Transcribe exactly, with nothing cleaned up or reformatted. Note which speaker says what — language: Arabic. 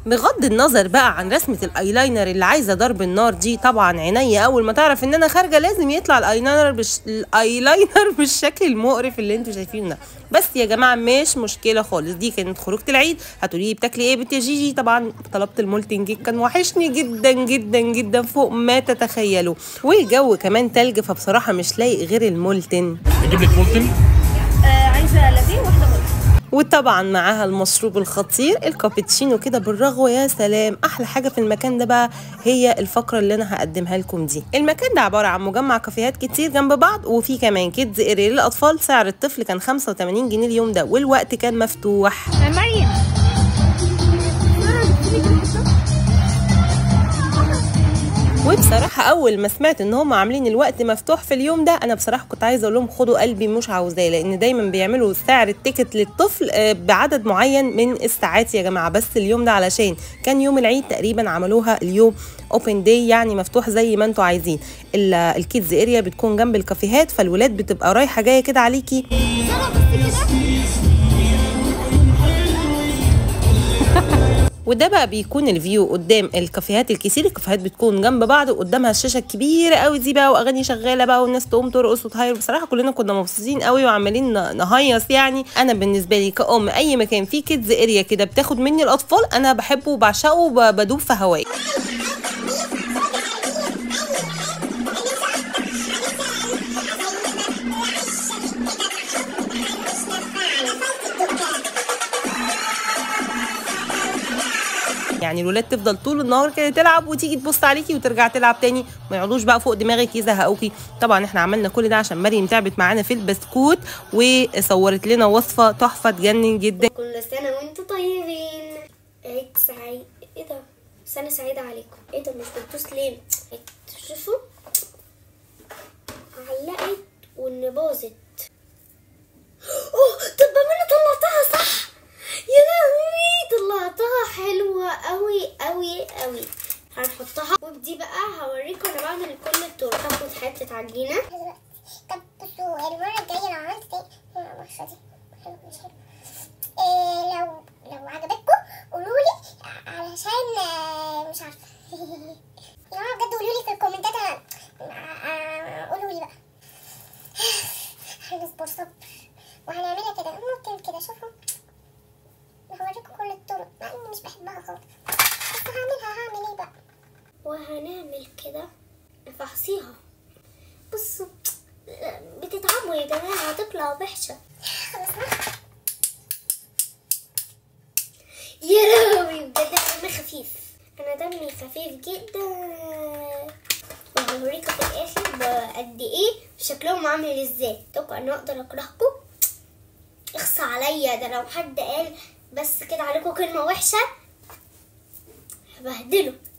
Speaker 1: بغض النظر بقى عن رسمه الايلاينر اللي عايزه ضرب النار دي، طبعا عينيا اول ما تعرف ان انا خارجه لازم يطلع الايلاينر بش... الايلاينر بالشكل المقرف اللي انتوا شايفينه ده. بس يا جماعه مش مشكله خالص، دي كانت خروجه العيد. هتقولي لي بتاكلي ايه يا بنت يا جيجي؟ طبعا طلبت المولتن كيك، كان وحشني جدا جدا جدا فوق ما تتخيلوا، والجو كمان تلج، فبصراحه مش لايق غير المولتن.
Speaker 2: اجيب لك مولتن؟
Speaker 3: آه عايزه لاتيه واحده مولتن.
Speaker 1: وطبعا معاها المشروب الخطير الكابتشينو كده بالرغوه. يا سلام، احلى حاجه في المكان ده بقى هي الفقره اللي انا هقدمها لكم دي. المكان ده عباره عن مجمع كافيهات كتير جنب بعض، وفي كمان كيدز اريا للاطفال. سعر الطفل كان خمسة وتمانين جنيه اليوم ده، والوقت كان مفتوح.
Speaker 3: مريم
Speaker 1: وبصراحه اول ما سمعت ان هم عاملين الوقت مفتوح في اليوم ده، انا بصراحه كنت عايزه اقول لهم خدوا قلبي مش عاوزاه، لان دايما بيعملوا سعر التيكت للطفل بعدد معين من الساعات يا جماعه. بس اليوم ده علشان كان يوم العيد تقريبا عملوها اليوم اوبن داي، يعني مفتوح زي ما انتوا عايزين. الكيدز اريا بتكون جنب الكافيهات، فالولاد بتبقى رايحه جايه كده عليكي. وده بقى بيكون الفيو قدام الكافيهات الكتير. الكافيهات بتكون جنب بعض وقدامها الشاشه الكبيره قوي دي بقى، واغاني شغاله بقى والناس تقوم ترقص وتهير. بصراحه كلنا كنا مبسوطين قوي وعمالين نهيص. يعني انا بالنسبه لي كأم اي مكان فيه كيدز اريا كده بتاخد مني الاطفال انا بحبه وبعشقه وبدوب في هواه. يعني الولاد تفضل طول النهار كده تلعب وتيجي تبص عليكي وترجع تلعب تاني، ما يقعدوش بقى فوق دماغك يزهقوكي. طبعا احنا عملنا كل ده عشان مريم تعبت معانا في البسكوت، وصورت لنا وصفه تحفه تجنن جدا.
Speaker 4: كل سنه وانتم طيبين، عيد سعيد. ايه ده؟ سنه سعيده عليكم. ايه ده مش بتدوس ليه؟ شوفوا علقت وان باظت. اوه طب انا طلعتها صح. يا لهوي طلعتها حلوه قوي قوي قوي. هنحطها ودي بقى هوريكم انا بعمل كل الطرق. هاخد حته عجينه.
Speaker 5: طب بصوا المره الجايه لو عملت الوصفه دي حلوه مش حلوه، إيه لو لو عجبتكم قولوا لي علشان مش عارفه يا جماعه بجد قولوا لي في الكومنتات. قولوا لي بقى. هنصبر صبر وهنعملها كده ممكن كده. شوفوا هوريكم كل الطرق مع اني مش بحبها خالص، بس هعملها. هعمل ايه بقى؟
Speaker 4: وهنعمل كده نفحصيها. بصوا بتتعبوا يا جماعه، هتطلع وحشه. يا لهوي بجد دمي خفيف. انا دمي خفيف جدا. وهوريكم في الاخر قد ايه شكلهم عامل ازاي. اتوقع ان اقدر اكرهكم. اخصى عليا ده لو حد قال بس كده عليكم كلمه وحشه هبهدله.